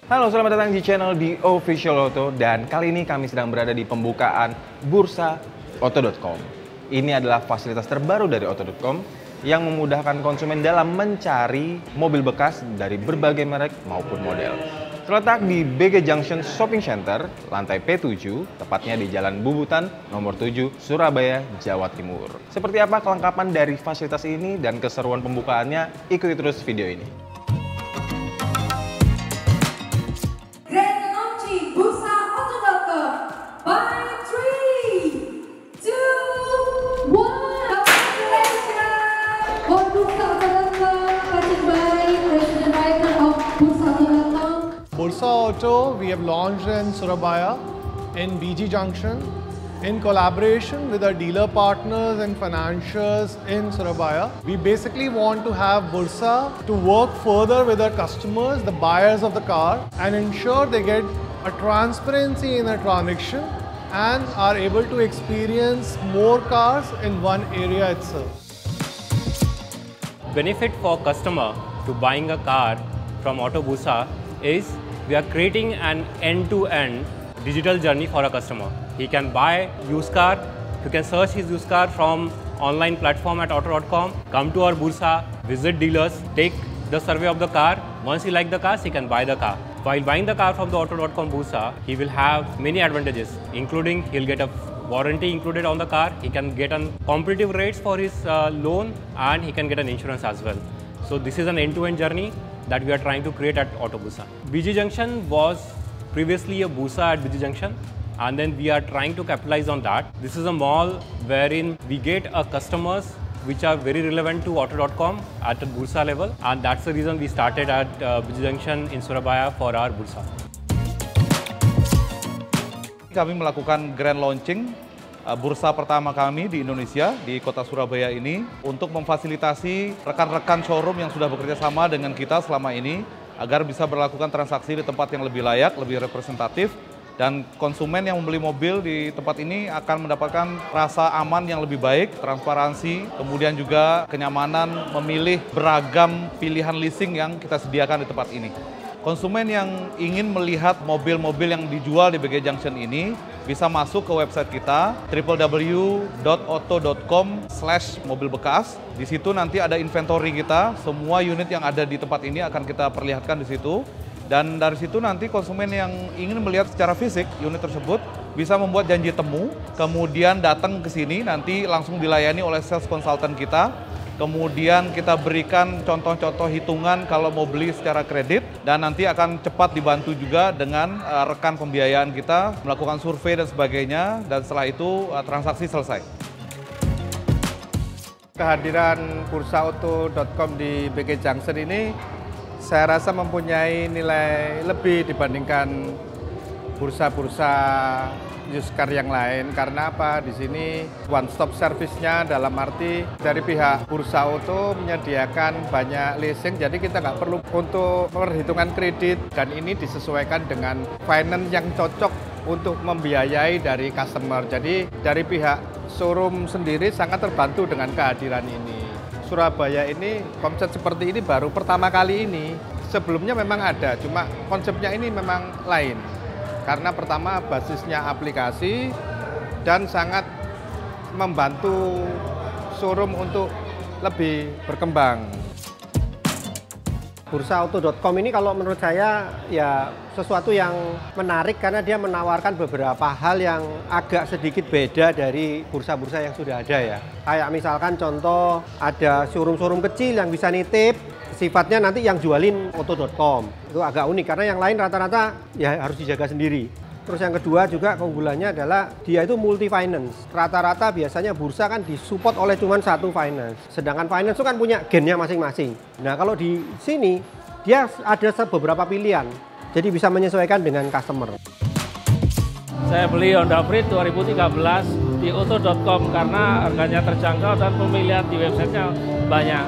Halo, selamat datang di channel The Official Auto, dan kali ini kami sedang berada di pembukaan bursa Auto.com. Ini adalah fasilitas terbaru dari Auto.com yang memudahkan konsumen dalam mencari mobil bekas dari berbagai merek maupun model. Terletak di BG Junction Shopping Center, lantai P7, tepatnya di Jalan Bubutan, nomor 7, Surabaya, Jawa Timur. Seperti apa kelengkapan dari fasilitas ini dan keseruan pembukaannya? Ikuti terus video ini. Bursa Auto, we have launched in Surabaya, in BG Junction, in collaboration with our dealer partners and financiers in Surabaya. We basically want to have Bursa to work further with our customers, the buyers of the car, and ensure they get a transparency in their transaction and are able to experience more cars in one area itself. Benefit for customer to buying a car from Auto Bursa is we are creating an end-to-end digital journey for a customer. He can buy used car, he can search his used car from online platform at auto.com, come to our Bursa, visit dealers, take the survey of the car. Once he likes the cars, he can buy the car. While buying the car from the auto.com Bursa, he will have many advantages, including he'll get a warranty included on the car, he can get on competitive rates for his loan, and he can get an insurance as well. So this is an end-to-end journey that we are trying to create at Auto Bursa. BG Junction was previously a Bursa at BG Junction, and then we are trying to capitalize on that. This is a mall wherein we get customers which are very relevant to Auto.com at the Bursa level, and that's the reason we started at BG Junction in Surabaya for our Bursa. Kami melakukan grand launching bursa pertama kami di Indonesia, di kota Surabaya ini, untuk memfasilitasi rekan-rekan showroom yang sudah bekerja sama dengan kita selama ini agar bisa melakukan transaksi di tempat yang lebih layak, lebih representatif, dan konsumen yang membeli mobil di tempat ini akan mendapatkan rasa aman yang lebih baik, transparansi, kemudian juga kenyamanan memilih beragam pilihan leasing yang kita sediakan di tempat ini. Konsumen yang ingin melihat mobil-mobil yang dijual di BG Junction ini bisa masuk ke website kita www.auto.com/mobilbekas. Di situ nanti ada inventory kita, semua unit yang ada di tempat ini akan kita perlihatkan di situ. Dan dari situ nanti konsumen yang ingin melihat secara fisik unit tersebut bisa membuat janji temu, kemudian datang ke sini, nanti langsung dilayani oleh sales consultant kita. Kemudian kita berikan contoh-contoh hitungan kalau mau beli secara kredit, dan nanti akan cepat dibantu juga dengan rekan pembiayaan kita melakukan survei dan sebagainya, dan setelah itu transaksi selesai. Kehadiran bursaauto.com di BG Junction ini saya rasa mempunyai nilai lebih dibandingkan bursa-bursa used car yang lain. Karena apa? Di sini one stop service-nya dalam arti dari pihak Bursa Auto menyediakan banyak leasing, jadi kita nggak perlu untuk perhitungan kredit, dan ini disesuaikan dengan finance yang cocok untuk membiayai dari customer. Jadi dari pihak showroom sendiri sangat terbantu dengan kehadiran ini. Surabaya ini konsep seperti ini baru pertama kali ini. Sebelumnya memang ada, cuma konsepnya ini memang lain. Karena pertama basisnya aplikasi dan sangat membantu showroom untuk lebih berkembang. Bursaauto.com ini kalau menurut saya ya sesuatu yang menarik karena dia menawarkan beberapa hal yang agak sedikit beda dari bursa-bursa yang sudah ada ya. Kayak misalkan contoh ada showroom-showroom kecil yang bisa nitip, sifatnya nanti yang jualin Auto.com. Itu agak unik karena yang lain rata-rata ya harus dijaga sendiri. Terus yang kedua juga keunggulannya adalah dia itu multi finance. Rata-rata biasanya bursa kan disupport oleh cuma satu finance. Sedangkan finance itu kan punya gennya masing-masing. Nah kalau di sini dia ada beberapa pilihan. Jadi bisa menyesuaikan dengan customer. Saya beli Honda Freed 2013 di auto.com karena harganya terjangkau dan pemilihan di websitenya banyak.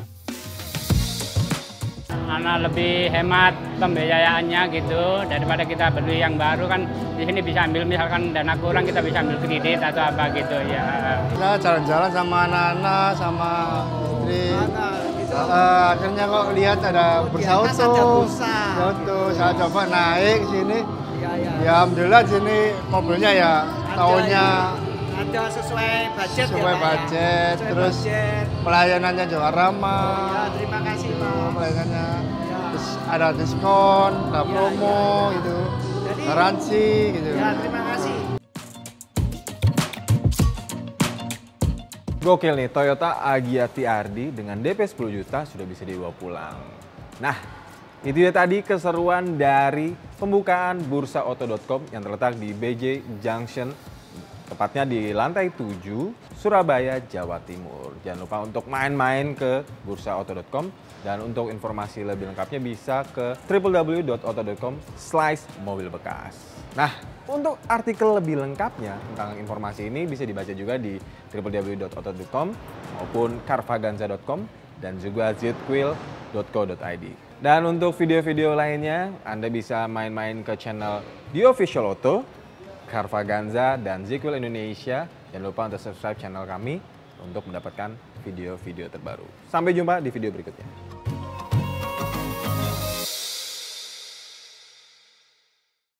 Karena lebih hemat pembiayaannya gitu, daripada kita beli yang baru kan di sini bisa ambil misalkan dana kurang kita bisa ambil kredit atau apa gitu ya. Kita jalan-jalan sama anak-anak, sama istri, akhirnya kok lihat ada bursa auto. Saya coba naik sini. Ya alhamdulillah sini mobilnya ya tahunnya ada sesuai budget budget, terus pelayanannya juga ramah. Terima kasih Pak. Pelayanannya terus ada diskon, ada promo gitu, garansi gitu. Ya terima kasih. Gokil nih, Toyota Agya TRD dengan DP 10 juta sudah bisa dibawa pulang. Nah, itu dia tadi keseruan dari pembukaan bursaoto.com yang terletak di BJ Junction, tepatnya di lantai 7, Surabaya, Jawa Timur. Jangan lupa untuk main-main ke bursaoto.com dan untuk informasi lebih lengkapnya bisa ke www.oto.com/mobil bekas. Nah, untuk artikel lebih lengkapnya tentang informasi ini bisa dibaca juga di www.oto.com maupun carvaganza.com dan juga zquil.co.id. Dan untuk video-video lainnya, Anda bisa main-main ke channel The Official Auto, Carvaganza, dan Zquil Indonesia. Jangan lupa untuk subscribe channel kami untuk mendapatkan video-video terbaru. Sampai jumpa di video berikutnya.